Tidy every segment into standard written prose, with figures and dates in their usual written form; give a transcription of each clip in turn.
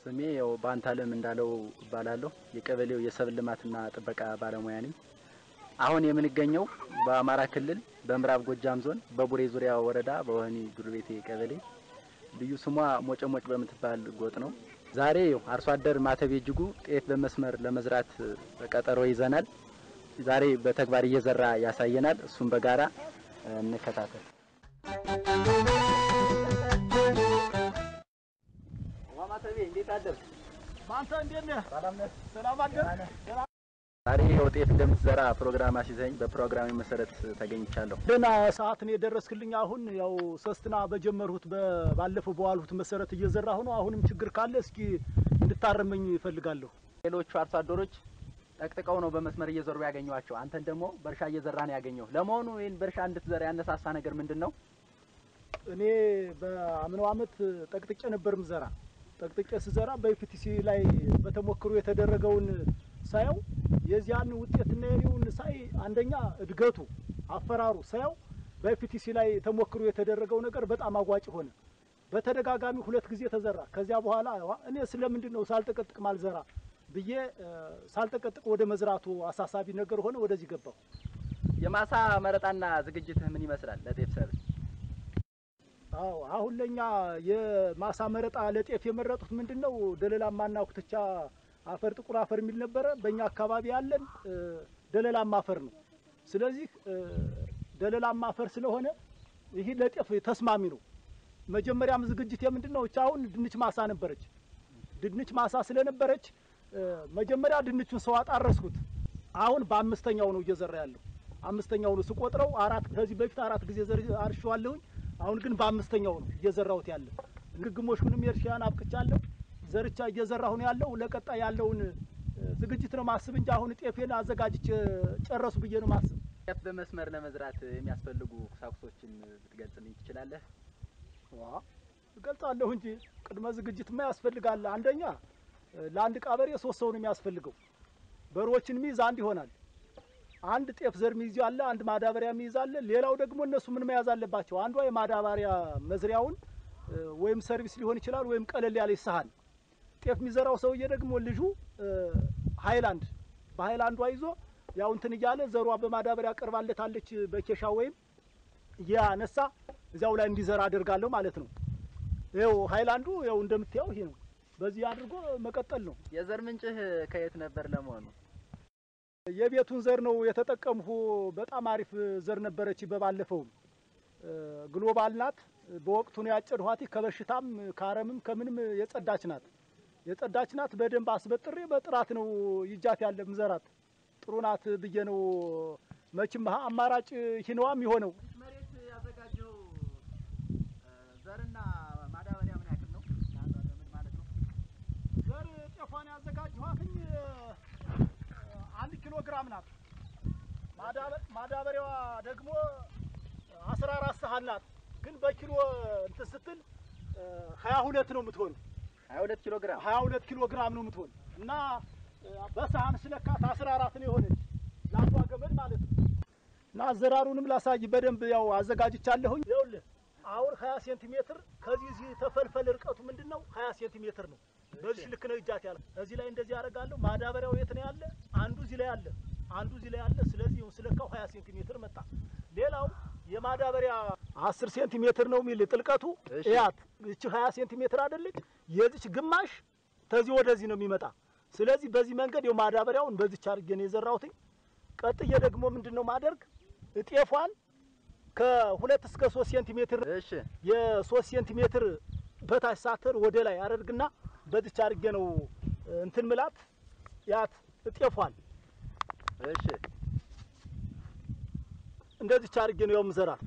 ስሜ ያው ባንታለም እንዳለው እባላለሁ የቀበሌው የሰብል ልማትና ጥበቃ ባለሙያ ነኝ። አሁን የምንገኘው በአማራ ክልል በምዕራብ ጎጃም ዞን በቡሬ ዙሪያ ወረዳ በወህኒ ዱርቤቴ ቀበሌ ልዩ ስሟ ሞጨሞጭ በምትባል ጎጥ ነው። ዛሬ አርሶ አደር ማተቤ እጅጉ ጤፍ በመስመር ለመዝራት ቀጠሮ ይዘናል። ዛሬ በተግባር እየዘራ ያሳየናል። እሱን በጋራ እንከታተል። ማተቤ እንዴት አደርክ? ማንተ እንዴት ነህ? ሰላም ነህ? ሰላም አደርክ? ዛሬ ጤፍ እንደምትዘራ ፕሮግራም አስይዘኝ በፕሮግራሙ መሰረት ተገኝቻለሁ። ደህና ሰዓት ነው የደረስክልኝ። አሁን ያው ሶስትና በጀመርሁት ባለፈው በዋልሁት መሰረት እየዘራሁ ነው። አሁንም ችግር ካለ እስኪ እንድታረመኝ እፈልጋለሁ። ሌሎቹ አርሶ አደሮች ጠቅጥቀው ነው በመስመር እየዘሩ ያገኘዋቸው። አንተን ደግሞ በእርሻ እየዘራ ነው ያገኘው። ለመሆኑ ይሄን በእርሻ እንድትዘራ ያነሳሳ ነገር ምንድነው? እኔ በአምናው አመት ጠቅጥቄ ነበር ምዘራ። ጠቅጥቄ ስዘራ በኢፒቲሲ ላይ በተሞክሮ የተደረገውን ሳየው የዚያን ውጤትና የኔውን ሳይ አንደኛ እድገቱ አፈራሩ ሳየው በኢፒቲሲ ላይ ተሞክሮ የተደረገው ነገር በጣም አጓጭ ሆነ። በተደጋጋሚ 2 ጊዜ ተዘራ። ከዚያ በኋላ እኔ ስለምንድነው ሳልጠቀጥቅ ማልዘራ ብዬ ሳልጠቀጥቅ ወደ መዝራቱ አሳሳቢ ነገር ሆነ። ወደዚህ ገባሁ። የማሳ መረጣና ዝግጅትህ ምን ይመስላል ለጤፍ ሰብል? አዎ አሁን ለኛ የማሳ መረጣ ለጤፍ የመረጡት ምንድነው ደለላማና ኩትቻ አፈር ጥቁር አፈር የሚል ነበረ። በእኛ አካባቢ ያለን ደለላማ አፈር ነው። ስለዚህ ደለላማ አፈር ስለሆነ ይሄ ለጤፍ ተስማሚ ነው። መጀመሪያም ዝግጅት የምንድነው አሁን ድንች ማሳ ነበረች። ድንች ማሳ ስለነበረች መጀመሪያ ድንቹን ሰው አጣረስኩት። አሁን በአምስተኛው ነው እየዘራ ያለው። አምስተኛው ነው ስቆጥረው ከዚህ በፊት 4 ጊዜ አርሻለሁ። አሁን ግን በአምስተኛው ነው እየዘራሁት ያለ። ግግሞሹንም የእርሻን አብቅቻለሁ። ዘርቻ እየዘራሁ ነው ያለው። ለቀጣይ ያለውን ዝግጅት ነው ማስብ እንጂ አሁን ጤፌን አዘጋጅቼ ጨረሱ ብዬ ነው ማስብ። ጤፍ በመስመር ለመዝራት የሚያስፈልጉ ቁሳቁሶችን ልትገልጽልኝ ትችላለህ? እገልጻለሁ እንጂ ቅድመ ዝግጅትማ ያስፈልጋል። አንደኛ ለአንድ ቀበሬ 3 ሰው ነው የሚያስፈልገው። በሮችን ሚይዝ አንድ ይሆናል። አንድ ጤፍ ዘር ሚይዝ አለ፣ አንድ ማዳበሪያ ሚይዝ አለ። ሌላው ደግሞ እነሱ ምን መያዝ አለባቸው? አንዷ የማዳበሪያ መዝሪያውን ወይም ሰርቪስ ሊሆን ይችላል ወይም ቀለል ያለ ሰሃን። ጤፍ የሚዘራው ሰውዬ ደግሞ ልጁ ሃይላንድ በሃይላንዷ ይዞ ያው እንትን እያለ ዘሯ በማዳበሪያ ቀርባለታለች በኬሻ ወይም ያነሳ እዚያው ላይ እንዲዘራ አደርጋለሁ ማለት ነው። ይኸው ሃይላንዱ ያው እንደምታየው ይሄ ነው። በዚህ አድርጎ መቀጠል ነው። የዘር ምንጭህ ከየት ነበር ለመሆኑ? የቤቱን ዘር ነው የተጠቀምሁ። በጣም አሪፍ ዘር ነበረች። በባለፈው ግሎባል ናት። በወቅቱ ነው ያጨድኋት። ከበሽታም ካረምም ከምንም የጸዳች ናት። የጸዳች ናት። በደንብ አስበጥሬ በጥራት ነው ይጃት ያለ ምዘራት። ጥሩ ናት ብዬ ነው መቼም አማራጭ ሂነዋም ይሆነው። መሬት ያዘጋጀው ዘርና ማዳበሪያ ምን ያክል ነው? ማለት ነው ዘር ጤፏን ያዘጋጀኋትኝ 1 ኪሎ ግራም ናት። ማዳበሪያዋ ደግሞ 14 ሰሃን ናት። ግን በኪሎ እንትን ስትል 22 ነው የምትሆን። 22 ኪሎ ግራም 22 ኪሎ ግራም ነው የምትሆን እና በሰሃን ስለካት 14 ነው የሆነች ላቷ ገመድ ማለት ነው። እና አዘራሩንም ላሳይ በደንብ ያው አዘጋጅቻለሁኝ። ይኸውልህ አሁን 20 ሴንቲሜትር ከዚህ ተፈልፈል ርቀቱ ምንድነው 20 ሴንቲሜትር ነው። በዚህ ልክ ነው ይጃት ያለ። እዚህ ላይ እንደዚህ ያደርጋለሁ። ማዳበሪያው የት ነው ያለ? አንዱ እዚህ ላይ አለ፣ አንዱ እዚህ ላይ አለ። ስለዚህ ስለካው 20 ሴንቲሜትር መጣ። ሌላው የማዳበሪያ 10 ሴንቲሜትር ነው የሚል ጥልቀቱ። ያት እቺ 20 ሴንቲሜትር አይደለች? የዚች ግማሽ ተዚህ ወደዚህ ነው የሚመጣ። ስለዚህ በዚህ መንገድ የማዳበሪያውን በዚህ አድርጌ ነው የዘራሁት። ቀጥዬ ደግሞ ምንድነው ማደርግ ጤፏን ከ2 እስከ 3 ሴንቲሜትር የ3 ሴንቲሜትር በታች ሳተር ወደ ላይ አደርግና በዚህ አድርጌ ነው እንትን ምላት ያት ጤፏን። እሺ እንደዚህ አድርጌ ነው የምዘራት።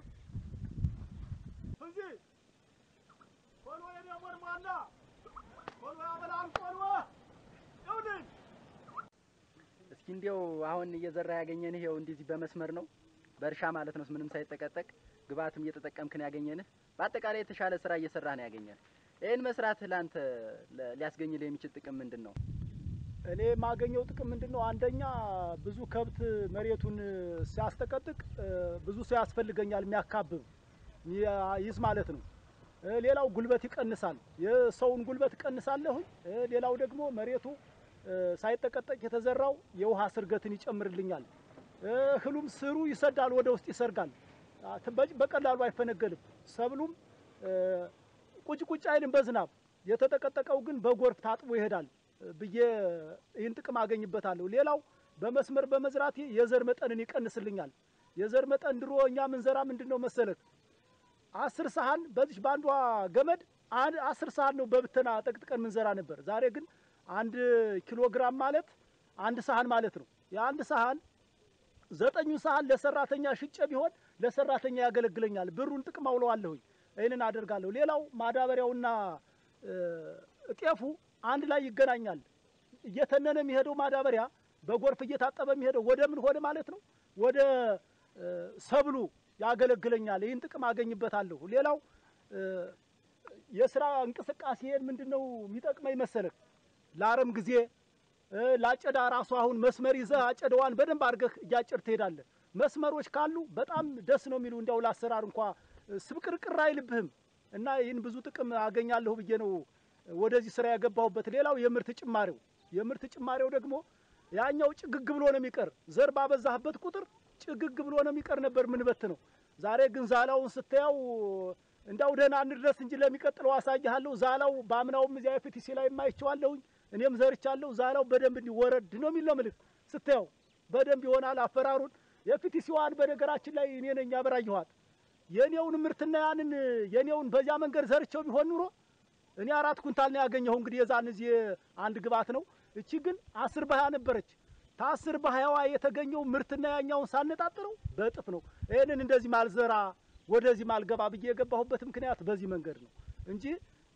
እንጂ ቆሎ የደሞር ማላ ቆሎ ያበላል ቆሎ ይውልኝ። እስኪ እንዲያው አሁን እየዘራ ያገኘንህ ይኸው እንደዚህ በመስመር ነው በእርሻ ማለት ነው። ምንም ሳይጠቀጠቅ ግብአትም እየተጠቀምክ ነው ያገኘንህ። በአጠቃላይ የተሻለ ስራ እየሰራህ ነው ያገኘንህ። ይሄን መስራት ላንተ ሊያስገኝልህ የሚችል ጥቅም ምንድነው? እኔ ማገኘው ጥቅም ምንድነው? አንደኛ ብዙ ከብት መሬቱን ሲያስተቀጥቅ ብዙ ሰው ያስፈልገኛል የሚያካብብ ይዝ ማለት ነው። ሌላው ጉልበት ይቀንሳል፣ የሰውን ጉልበት ይቀንሳለሁኝ። ሌላው ደግሞ መሬቱ ሳይጠቀጠቅ የተዘራው የውሃ ስርገትን ይጨምርልኛል። እህሉም ስሩ ይሰዳል፣ ወደ ውስጥ ይሰርጋል፣ በቀላሉ አይፈነገልም። ሰብሉም ቁጭ ቁጭ አይልም በዝናብ የተጠቀጠቀው ግን በጎርፍ ታጥቦ ይሄዳል ብዬ ይህን ጥቅም አገኝበታለሁ። ሌላው በመስመር በመዝራቴ የዘር መጠንን ይቀንስልኛል። የዘር መጠን ድሮ እኛ ምንዘራ ምንድነው መሰለህ 10 ሳህን በዚህ ባንዷ ገመድ 10 ሳህን ነው በብተና ጠቅጥቀን ምንዘራ ነበር። ዛሬ ግን 1 ኪሎ ግራም ማለት 1 ሳህን ማለት ነው። የአንድ ሳህን 9 ሳህን ለሰራተኛ ሽጬ ቢሆን ለሰራተኛ ያገለግለኛል። ብሩን ጥቅም አውለዋለሁኝ። ይሄንን አደርጋለሁ። ሌላው ማዳበሪያውና ጤፉ አንድ ላይ ይገናኛል። እየተነነ የሚሄደው ማዳበሪያ በጎርፍ እየታጠበ የሚሄደው ወደ ምን ሆነ ማለት ነው? ወደ ሰብሉ ያገለግለኛል። ይህን ጥቅም አገኝበታለሁ። ሌላው የስራ እንቅስቃሴን ምንድነው የሚጠቅመኝ መሰለህ? ለአረም ጊዜ ላጨዳ ራሱ አሁን መስመር ይዘህ አጨዳዋን በደንብ አድርገህ እያጨድ ትሄዳለህ። መስመሮች ካሉ በጣም ደስ ነው የሚሉ እንዲያው ለአሰራር እንኳ ስብቅርቅር አይልብህም እና ይህን ብዙ ጥቅም አገኛለሁ ብዬ ነው ወደዚህ ስራ ያገባሁበት። ሌላው የምርት ጭማሪው ደግሞ ያኛው ጭግግ ብሎ ነው የሚቀር። ዘር ባበዛህበት ቁጥር ጭግግ ብሎ ነው የሚቀር ነበር ምንበት ነው። ዛሬ ግን ዛላውን ስታየው እንዳው ደህና እንድረስ እንጂ ለሚቀጥለው አሳይሃለሁ። ዛላው ባምናውም እዚያ የፊቲሲ ላይ የማይቸዋለሁኝ እኔም ዘርቻለሁ። ዛላው በደንብ እንዲወረድ ነው የሚል ነው ምልክ ስታየው በደንብ ይሆናል። አፈራሩን የፊቲሲዋን በነገራችን ላይ እኔ ነኝ ያበራየኋት። የኔውን ምርትና ያንን የኔውን በዚያ መንገድ ዘርቸው ቢሆን ኑሮ እኔ 4 ኩንታል ነው ያገኘው። እንግዲህ የዛን እዚህ አንድ ግባት ነው። እቺ ግን 10 በ20 ነበረች። ታ10 በ20ዋ የተገኘው ምርትና ያኛውን ሳነጣጥረው በእጥፍ ነው። ይሄንን እንደዚህ ማልዘራ ወደዚህ ማልገባ ብዬ የገባሁበት ምክንያት በዚህ መንገድ ነው እንጂ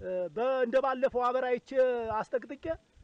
እንደባለፈው አበራይቼ አስጠቅጥቄ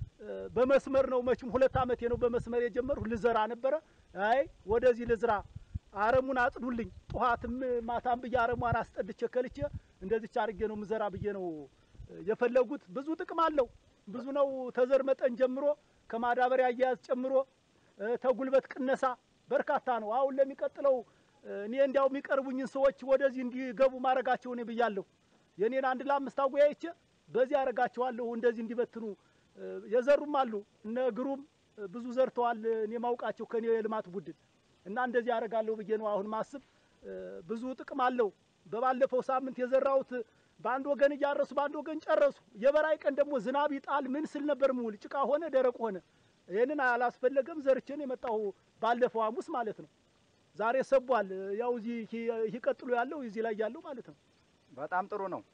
በመስመር ነው። መቼም 2 ዓመቴ ነው በመስመር የጀመርኩ። ልዘራ ነበረ። አይ ወደዚህ ልዝራ አረሙን አጽዱልኝ ጧትም ማታም ብዬ አረሙን አስጠድቼ ከልቼ እንደዚህ አድርጌ ነው ምዘራ ብዬ ነው የፈለጉት። ብዙ ጥቅም አለው። ብዙ ነው። ተዘር መጠን ጀምሮ ከማዳበሪያ አያያዝ ጨምሮ ተጉልበት ቅነሳ በርካታ ነው። አሁን ለሚቀጥለው እኔ እንዲያው የሚቀርቡኝን ሰዎች ወደዚህ እንዲገቡ ማረጋቸው ነው ብያለሁ። የኔን 1 ለ5 አጎያይቼ በዚህ አረጋቸዋለሁ እንደዚህ እንዲበትኑ። የዘሩም አሉ እነ ግሩም ብዙ ዘርተዋል እኔ ማውቃቸው ከኔ የልማት ቡድን እና እንደዚህ አረጋለሁ ብዬ ነው አሁን ማስብ። ብዙ ጥቅም አለው። በባለፈው ሳምንት የዘራሁት በአንድ ወገን እያረሱ በአንድ ወገን ጨረሱ። የበራይ ቀን ደግሞ ዝናብ ይጣል ምን ስል ነበር ሙሉ ጭቃ ሆነ ደረቅ ሆነ። ይሄንን አላስፈለገም ዘርቼን የመጣው ባለፈው ሐሙስ ማለት ነው። ዛሬ ሰቧል። ያው እዚህ ይቀጥሉ ያለው እዚህ ላይ ያለው ማለት ነው። በጣም ጥሩ ነው።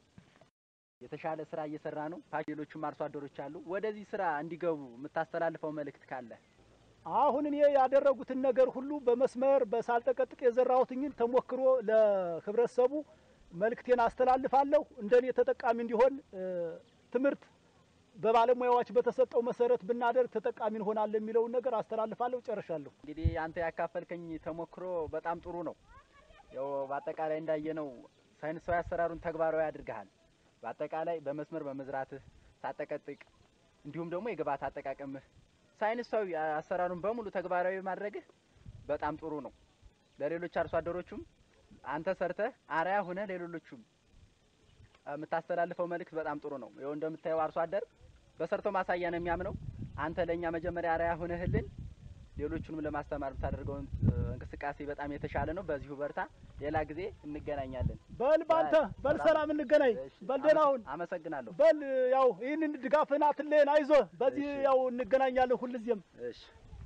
የተሻለ ስራ እየሰራ ነው። ሌሎችም አርሶ አደሮች አሉ ወደዚህ ስራ እንዲገቡ የምታስተላልፈው መልእክት ካለ? አሁን እኔ ያደረጉትን ነገር ሁሉ በመስመር በሳልጠቀጥቅ የዘራሁትኝን ተሞክሮ ለህብረተሰቡ መልእክቴን አስተላልፋለሁ። እንደኔ ተጠቃሚ እንዲሆን ትምህርት በባለሙያዎች በተሰጠው መሰረት ብናደርግ ተጠቃሚ እንሆናለን የሚለው ነገር አስተላልፋለሁ። ጨርሻለሁ። እንግዲህ አንተ ያካፈልከኝ ተሞክሮ በጣም ጥሩ ነው። ያው በአጠቃላይ እንዳየነው ሳይንሳዊ አሰራሩን ተግባራዊ አድርገሃል። በአጠቃላይ በመስመር በመዝራትህ ሳጠቀጥቅ እንዲሁም ደግሞ የግብዓት አጠቃቀምህ ሳይንሳዊ አሰራሩን በሙሉ ተግባራዊ ማድረግህ በጣም ጥሩ ነው። ለሌሎች አርሶ አደሮችም አንተ ሰርተህ አርአያ ሆነ ለሌሎችም የምታስተላልፈው መልእክት በጣም ጥሩ ነው። ይኸው እንደምታየው አርሶ አደር በሰርቶ ማሳያ ነው የሚያምነው። አንተ ለኛ መጀመሪያ አርአያ ሆነህልን ሌሎቹንም ለማስተማር የምታደርገው እንቅስቃሴ በጣም የተሻለ ነው። በዚሁ በርታ። ሌላ ጊዜ እንገናኛለን። በል ባንተ በል ሰላም እንገናኝ። በል ደህና ሁን። አመሰግናለሁ። በል ያው ይህንን ድጋፍህን አትለየን። አይዞህ። በዚህ ያው እንገናኛለን ሁልጊዜም። እሺ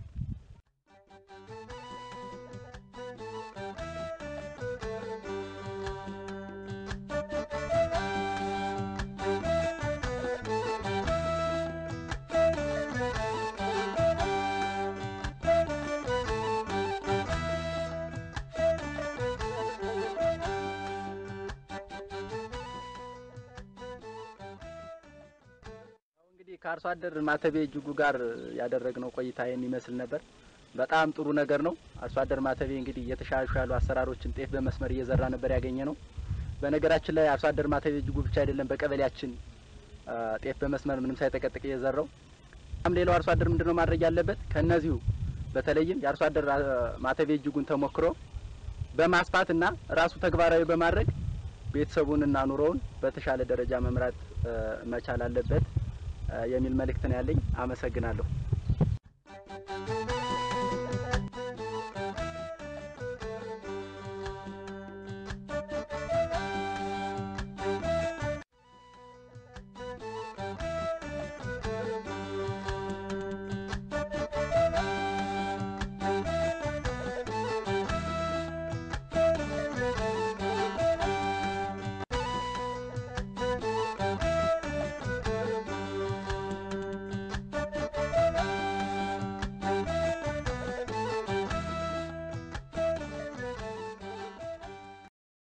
ከአርሶ አደር ማተቤ እጅጉ ጋር ያደረግነው ቆይታ የሚመስል ነበር። በጣም ጥሩ ነገር ነው። አርሶ አደር ማተቤ እንግዲህ የተሻሻሉ አሰራሮችን ጤፍ በመስመር እየዘራ ነበር ያገኘነው። በነገራችን ላይ አርሶ አደር ማተቤ እጅጉ ብቻ አይደለም በቀበሌያችን ጤፍ በመስመር ምንም ሳይጠቀጥቅ እየዘራው። ሌላው አርሶ አደር ምንድነው ማድረግ ያለበት? ከነዚሁ በተለይም የአርሶ አደር ማተቤ እጅጉን ተሞክሮ በማስፋትና ራሱ ተግባራዊ በማድረግ ቤተሰቡንና ኑሮውን በተሻለ ደረጃ መምራት መቻል አለበት የሚል መልእክት ነው ያለኝ። አመሰግናለሁ።